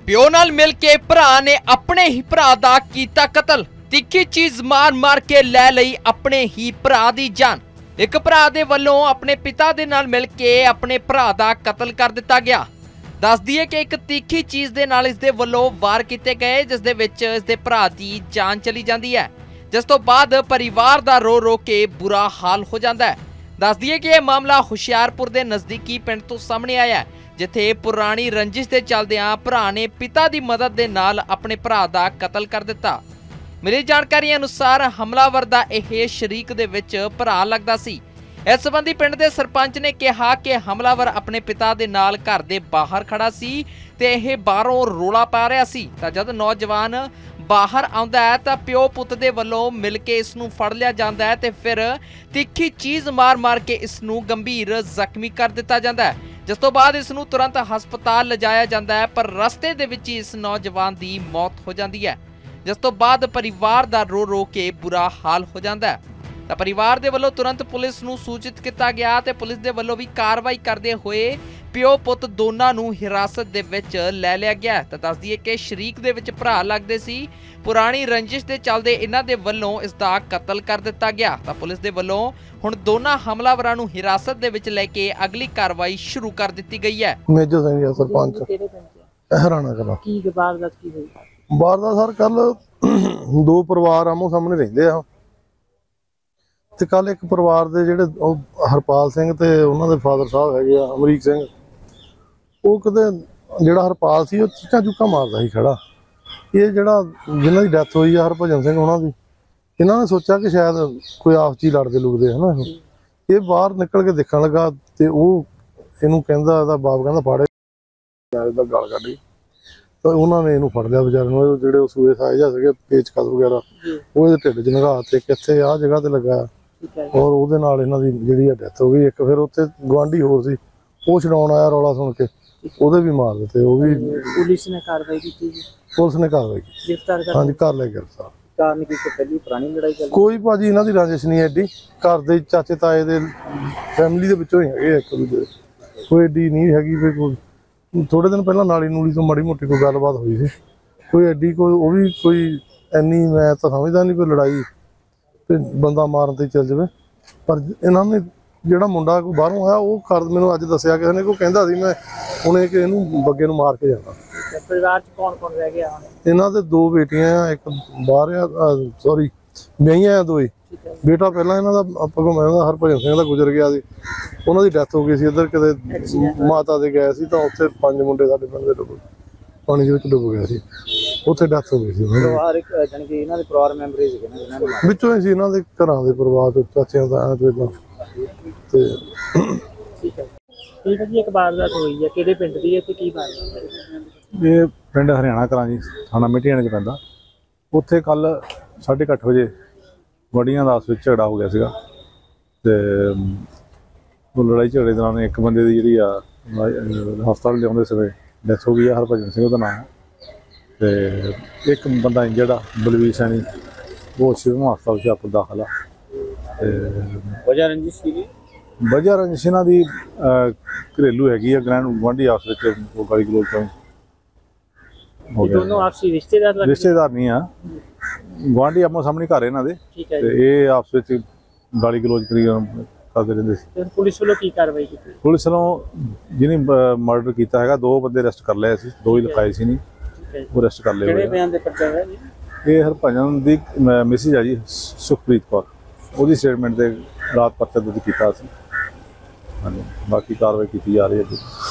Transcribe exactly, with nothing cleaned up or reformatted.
ਪਿਓ ਨਾਲ ਮਿਲ ਕੇ ਭਰਾ ਨੇ ਆਪਣੇ ਹੀ ਭਰਾ ਦਾ ਕੀਤਾ ਕਤਲ। ਤਿੱਖੀ ਚੀਜ਼ ਮਾਰ ਮਾਰ ਕੇ ਲੈ ਲਈ ਆਪਣੇ ਹੀ ਭਰਾ ਦੀ ਜਾਨ। ਇੱਕ ਭਰਾ ਦੇ ਵੱਲੋਂ ਆਪਣੇ ਪਿਤਾ ਦੇ ਨਾਲ ਮਿਲ ਕੇ ਆਪਣੇ ਭਰਾ ਦਾ ਕਤਲ ਕਰ ਦਿੱਤਾ ਗਿਆ। ਦੱਸ ਦਈਏ ਕਿ ਇੱਕ ਤਿੱਖੀ ਚੀਜ਼ ਦੇ ਨਾਲ ਇਸ ਦੇ ਵੱਲੋਂ ਵਾਰ ਕੀਤੇ ਗਏ, ਜਿਸ ਦੇ ਵਿੱਚ ਇਸ ਦੇ ਭਰਾ ਦੀ ਜਾਨ ਚਲੀ ਜਾਂਦੀ ਹੈ, ਜਿਸ ਤੋਂ ਬਾਅਦ ਪਰਿਵਾਰ ਦਾ ਰੋ ਰੋ ਕੇ ਬੁਰਾ ਹਾਲ ਹੋ ਜਾਂਦਾ ਹੈ। ਦੱਸ ਦਈਏ ਕਿ ਇਹ ਮਾਮਲਾ ਹੁਸ਼ਿਆਰਪੁਰ ਦੇ ਨਜ਼ਦੀਕੀ ਪਿੰਡ ਤੋਂ ਸਾਹਮਣੇ ਆਇਆ ਹੈ, ਜਿੱਥੇ ਪੁਰਾਣੀ ਰੰਜਿਸ਼ ਦੇ ਚੱਲਦਿਆਂ ਭਰਾ ਨੇ ਪਿਤਾ ਦੀ ਮਦਦ ਦੇ ਨਾਲ ਆਪਣੇ ਭਰਾ ਦਾ ਕਤਲ ਕਰ ਦਿੱਤਾ। ਮਿਲੀ ਜਾਣਕਾਰੀ ਅਨੁਸਾਰ ਹਮਲਾਵਰ ਦਾ ਇਹ ਸ਼ਰੀਕ ਦੇ ਵਿੱਚ ਭਰਾ ਲੱਗਦਾ ਸੀ। ਇਸ ਸੰਬੰਧੀ ਪਿੰਡ ਦੇ ਸਰਪੰਚ ਨੇ ਕਿਹਾ ਕਿ ਹਮਲਾਵਰ ਆਪਣੇ ਪਿਤਾ ਦੇ ਨਾਲ ਘਰ ਦੇ ਬਾਹਰ ਖੜਾ ਸੀ ਤੇ ਇਹ ਬਾਹਰੋਂ ਰੋਲਾ ਪਾ ਰਿਹਾ ਸੀ। ਤਾਂ ਜਦ ਨੌਜਵਾਨ ਬਾਹਰ ਆਉਂਦਾ ਹੈ ਤਾਂ ਪਿਓ ਪੁੱਤ ਦੇ ਵੱਲੋਂ ਮਿਲ ਕੇ ਇਸ ਨੂੰ ਫੜ ਲਿਆ ਜਾਂਦਾ ਹੈ ਤੇ ਫਿਰ ਤਿੱਖੀ ਚੀਜ਼ ਮਾਰ-ਮਾਰ ਕੇ ਇਸ ਨੂੰ ਗੰਭੀਰ ਜ਼ਖਮੀ ਕਰ ਦਿੱਤਾ ਜਾਂਦਾ ਹੈ, ਜਿਸ ਤੋਂ ਬਾਅਦ ਇਸ ਨੂੰ ਤੁਰੰਤ ਹਸਪਤਾਲ ਲਿਜਾਇਆ ਜਾਂਦਾ ਹੈ। ਪਰ ਰਸਤੇ ਦੇ ਵਿੱਚ ਹੀ ਇਸ ਨੌਜਵਾਨ ਦੀ ਮੌਤ ਹੋ ਜਾਂਦੀ ਹੈ, ਜਿਸ ਤੋਂ ਬਾਅਦ ਪਰਿਵਾਰ ਦਾ ਰੋ ਰੋ ਕੇ ਬੁਰਾ ਹਾਲ ਹੋ ਜਾਂਦਾ ਹੈ। ਤਾਂ ਪਰਿਵਾਰ ਦੇ ਵੱਲੋਂ ਤੁਰੰਤ ਪੁਲਿਸ ਨੂੰ ਸੂਚਿਤ ਕੀਤਾ ਗਿਆ ਤੇ ਪੁਲਿਸ ਦੇ ਵੱਲੋਂ ਵੀ ਕਾਰਵਾਈ ਕਰਦੇ ਹੋਏ ਪਿਓ ਪੁੱਤ ਦੋਨਾਂ ਨੂੰ ਹਿਰਾਸਤ ਦੇ ਵਿੱਚ ਲੈ ਲਿਆ ਗਿਆ। ਤਾਂ ਦੱਸ ਦਈਏ ਕਿ ਸ਼ਰੀਕ ਦੇ ਵਿੱਚ ਭਰਾ ਲੱਗਦੇ ਸੀ। ਪੁਰਾਣੀ ਰੰਜਿਸ਼ ਦੇ ਚੱਲਦੇ ਇਹਨਾਂ ਦੇ ਵੱਲੋਂ ਇਸ ਦਾ ਕਤਲ ਕਰ ਦਿੱਤਾ ਗਿਆ। ਤਾਂ ਪੁਲਿਸ ਦੇ ਵੱਲੋਂ ਹੁਣ ਦੋਨਾਂ ਹਮਲਾਵਰਾਂ ਨੂੰ ਹਿਰਾਸਤ ਦੇ ਵਿੱਚ ਲੈ ਕੇ ਅਗਲੀ ਕਾਰਵਾਈ ਸ਼ੁਰੂ ਕਰ ਦਿੱਤੀ ਗਈ ਹੈ। ਮੇਜਰ ਸਿੰਘ ਸਰਪੰਚ ਹਰਾਣਾ ਕਲਾ ਕੀ ਵਾਰਦਾਤ ਕੀ ਹੋਈ? ਵਾਰਦਾਤ ਸਰ ਕੱਲ ਦੋ ਪਰਿਵਾਰ ਆਮੋ ਸਾਹਮਣੇ ਰਹਿੰਦੇ ਆ ਤੇ ਕੱਲ ਇੱਕ ਪਰਿਵਾਰ ਦੇ ਜਿਹੜੇ ਹਰਪਾਲ ਸਿੰਘ ਤੇ ਉਹਨਾਂ ਦੇ ਫਾਦਰ ਸਾਹਿਬ ਹੈਗੇ ਆ ਅਮਰੀਕ ਸਿੰਘ, ਉਹ ਕਿਤੇ ਜਿਹੜਾ ਹਰਪਾਲ ਸੀ ਉਹ ਚੀਕਾਂ ਚੁੱਕਾ ਮਾਰਦਾ ਸੀ ਖੜਾ। ਇਹ ਜਿਹੜਾ ਜਿਨ੍ਹਾਂ ਦੀ ਡੈਥ ਹੋਈ ਆ ਹਰਭਜਨ ਸਿੰਘ ਉਹਨਾਂ ਦੀ, ਇਹਨਾਂ ਨੇ ਸੋਚਿਆ ਕਿ ਸ਼ਾਇਦ ਕੋਈ ਆਪਸ 'ਚ ਹੀ ਲੜਦੇ ਲੁਕਦੇ ਹਨਾ। ਇਹ ਬਾਹਰ ਨਿਕਲ ਕੇ ਦੇਖਣ ਲੱਗਾ ਤੇ ਉਹ ਇਹਨੂੰ ਕਹਿੰਦਾ, ਇਹਦਾ ਬਾਪ ਕਹਿੰਦਾ ਫਾੜੇ ਦਾ ਗਲ ਕੱਢੀ, ਤਾਂ ਉਹਨਾਂ ਨੇ ਇਹਨੂੰ ਫੜ ਲਿਆ ਵਿਚਾਰੇ ਨੂੰ। ਜਿਹੜੇ ਉਹ ਸੂਏ ਸਾਏ ਜਾ ਸੀਗੇ ਪੇਚਕਸ ਵਗੈਰਾ ਉਹ ਇਹਦੇ ਢਿੱਡ 'ਚ ਨਗਾ ਤੇ ਕਿੱਥੇ ਆਹ ਜਗ੍ਹਾ ਤੇ ਲੱਗਾ, ਔਰ ਉਹਦੇ ਨਾਲ ਇਹਨਾਂ ਦੀ ਜਿਹੜੀ ਡੈਥ ਹੋ ਗਈ। ਇੱਕ ਫਿਰ ਉੱਥੇ ਗੁਆਂਢੀ ਹੋਰ ਸੀ, ਉਹ ਛਡਾਉਣ ਆਇਆ ਰੌਲਾ ਸੁਣ ਕੇ, ਉਹਦੇ ਵੀ ਮਾਰ ਦਿੱਤੇ। ਉਹ ਵੀ ਪੁਲਿਸ ਨੇ ਕਾਰਵਾਈ ਕੀਤੀ ਜੀ? ਪੁਲਿਸ ਨੇ ਕਾਰਵਾਈ ਕੀਤੀ, ਗ੍ਰਿਫਤਾਰ ਕਰ ਹਾਂਜੀ ਕਰ ਲਿਆ ਗ੍ਰਿਫਤਾਰ। ਕਾਰਨ ਕੀ ਕੋਈ ਪਹਿਲੀ ਪੁਰਾਣੀ ਲੜਾਈ ਚੱਲਦੀ? ਕੋਈ ਭਾਜੀ ਇਹਨਾਂ ਦੀ ਰੰਜਿਸ਼ ਨਹੀਂ ਐਡੀ, ਘਰ ਦੇ ਚਾਚੇ ਤਾਏ ਦੇ ਫੈਮਿਲੀ ਦੇ ਵਿੱਚੋਂ ਹੀ ਹੈਗੇ ਇੱਕ ਦੂਜੇ, ਕੋਈ ਐਡੀ ਨਹੀਂ ਹੈਗੀ। ਵੀ ਕੋਈ ਥੋੜੇ ਦਿਨ ਪਹਿਲਾਂ ਨਾਲੀ ਨੂਲੀ ਤੋਂ ਮਾੜੀ ਮੋਟੀ ਕੋਈ ਗੱਲਬਾਤ ਹੋਈ ਸੀ, ਕੋਈ ਐਡੀ ਕੋਈ ਉਹ ਵੀ ਕੋਈ ਇੰਨੀ ਮੈਂ ਤਾਂ ਸਮਝਦਾ ਨਹੀਂ ਕੋਈ ਲੜਾਈ ਤੇ ਬੰਦਾ ਮਾਰਨ ਤੇ ਚੱਲ ਜਾਵੇ। ਪਰ ਇਹਨਾਂ ਨੇ ਜਿਹੜਾ ਮੁੰਡਾ ਕੋਈ ਬਾਹਰੋਂ ਆਇਆ ਉਹ ਕਰ ਮੈਨੂੰ ਅੱਜ ਦੱਸਿਆ ਕਿਸੇ ਨੇ, ਕੋਈ ਕਹਿੰਦਾ ਸੀ ਮੈਂ ਉਹਨੇ ਕਿ ਇਹਨੂੰ ਬੱਗੇ ਨੂੰ ਮਾਰ ਕੇ ਜਾਣਾ। ਪਰਿਵਾਰ 'ਚ ਕੌਣ ਕੌਣ ਰਹਿ ਗਿਆ ਹੁਣ? ਇਹਨਾਂ ਦੇ ਦੋ ਬੇਟੀਆਂ ਆ, ਇੱਕ ਬਾਹਰ ਆ, ਸੌਰੀ ਵਿਆਹੀਆਂ ਆ ਦੋ ਹੀ। ਬੇਟਾ ਪਹਿਲਾਂ ਇਹਨਾਂ ਦਾ ਆਪਾਂ ਕੋਲ ਮੈਂ ਹਰਭਜਨ ਸਿੰਘ ਦਾ ਗੁਜ਼ਰ ਗਿਆ ਸੀ, ਉਹਨਾਂ ਦੀ ਡੈਥ ਹੋ ਗਈ ਸੀ। ਇੱਧਰ ਕਿਤੇ ਮਾਤਾ ਦੇ ਗਏ ਸੀ ਤਾਂ ਉੱਥੇ ਪੰਜ ਮੁੰਡੇ ਸਾਡੇ ਪਿੰਡ ਦੇ ਡੁੱਬ ਪਾਣੀ ਦੇ ਵਿੱਚ ਡੁੱਬ ਗਏ ਸੀ, ਉੱਥੇ ਡੈਥ ਹੋ ਗਈ ਸੀ। ਪਰਿਵਾਰ ਇੱਕ ਜਾਨੀ ਕਿ ਇਹਨਾਂ ਦੇ ਪਰਿਵਾਰ ਮੈਂਬਰ ਹੀ ਸੀਗੇ ਨਾ ਜਿਹਨਾਂ ਨੂੰ ਵਿੱਚੋਂ ਹੀ ਸੀ, ਇਹਨਾਂ ਦੇ ਘਰਾਂ ਦੇ ਪਰਿਵਾਰ ਤੋਂ ਚਾਚਿਆਂ ਦਾ ਤੇ ਤੇ ਠੀਕ ਹੈ। ਠੀਕ ਹੈ ਜੀ, ਇੱਕ ਵਾਰਦਾਤ ਹੋਈ ਹੈ, ਕਿਹੜੇ ਪਿੰਡ ਦੀ ਹੈ ਤੇ ਕੀ ਵਾਰਦਾਤ ਹੈ? ਇਹ ਪਿੰਡ ਹਰਿਆਣਾ ਕਲਾਂ ਜੀ, ਥਾਣਾ ਮਿੱਟੀਆਣੇ 'ਚ ਪੈਂਦਾ। ਉੱਥੇ ਕੱਲ ਸਾਢੇ ਕੁ ਅੱਠ ਵਜੇ ਵੜੀਆਂ ਦਾ ਆਪਸ ਵਿੱਚ ਝਗੜਾ ਹੋ ਗਿਆ ਸੀਗਾ ਤੇ ਉਹ ਲੜਾਈ ਝਗੜੇ ਦੌਰਾਨ ਇੱਕ ਬੰਦੇ ਦੀ ਜਿਹੜੀ ਆ ਹਸਪਤਾਲ ਲਿਆਉਂਦੇ ਸਮੇਂ ਡੈਥ ਹੋ ਗਈ ਆ, ਹਰਭਜਨ ਸਿੰਘ ਉਹਦਾ ਨਾਮ। ਤੇ ਇੱਕ ਬੰਦਾ ਇੰਜਰਡ ਆ ਬਲਵੀਰ ਸੈਣੀ, ਉਹ ਸਿਵਲ ਹਸਪਤਾਲ 'ਚ ਆਪੋ ਦਾਖਲ ਆ। ਤੇ ਵਜ੍ਹਾ ਰੰਜਿਸ਼ ਸੀਗੀ? ਵਜ੍ਹਾ ਰੰਜਿਸ਼ ਇਹਨਾਂ ਦੀ ਘਰੇਲੂ ਹੈਗੀ ਆ, ਗ੍ਰੈਂਡ ਗੁਆਂਢੀ ਆਪਸ ਵਿੱਚ ਉਹ ਗਾਲੀ ਗਲੋਚ ਤੋਂ ਹੋ ਗਿਆ। ਦੋਨੋਂ ਆਪਸੀ ਰਿਸ਼ਤੇਦਾਰ ਲੱਗਦੇ? ਰਿਸ਼ਤੇਦਾਰ ਨਹੀਂ ਆ, ਗੁਆਂਢੀ ਆਪੋ ਸਾਹਮਣੇ ਘਰ ਇਹਨਾਂ ਦੇ, ਤੇ ਇਹ ਆਪਸ ਵਿੱਚ ਗਾਲੀ ਗਲੋਚ ਕਰੀ ਕਰਦੇ ਰਹਿੰਦੇ ਸੀ। ਪੁਲਿਸ ਵੱਲੋਂ ਕੀ ਕਾਰਵਾਈ ਕੀਤੀ? ਪੁਲਿਸ ਵੱਲੋਂ ਜਿਹਨੇ ਮਰਡਰ ਕੀਤਾ ਹੈਗਾ ਦੋ ਬੰਦੇ ਅਰੈਸਟ ਕਰ ਲਏ ਸੀ, ਦੋ ਹੀ ਲਿਖਾਏ ਸੀ ਨਹੀਂ, ਉਹ ਅਰੈਸਟ ਕਰ ਲਏ। ਕਿਹੜੇ ਬਿਆਨ ਦੇ ਪਰਚਾ ਹੈ ਜੀ? ਇਹ ਹਰਭਜਨ ਦੀ ਮਿਸਿਸ ਆ ਜੀ, ਸੁਖਪ੍ਰੀਤ ਕੌਰ, ਉਹਦੀ ਸਟੇਟਮੈਂਟ ਦੇ ਰਾਤ ਪਰਚਾ ਦਰਜ ਕੀਤਾ ਸੀ। ਹਾਂਜੀ, ਬਾਕੀ ਕਾਰਵਾਈ ਕੀਤੀ ਜਾ ਰਹੀ ਹੈ ਜੀ।